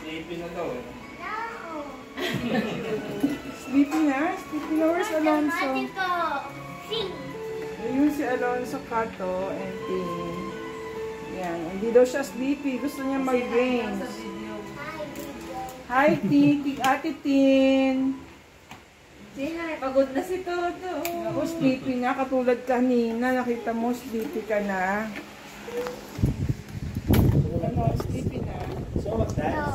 Sleepy na daw eh. Sleepy na? Sleepy na? Where's Alonzo? Ayun si Alonzo, Kato, and Tin. Yan. Hindi daw siya sleepy. Gusto niya mag-games. Hi, Tin. Ate Tin. Say hi. Pagod na si Toto. Ako, sleepy na. Katulad kanina. Nakita mo, sleepy ka na. Ano, sleepy na. So what's that?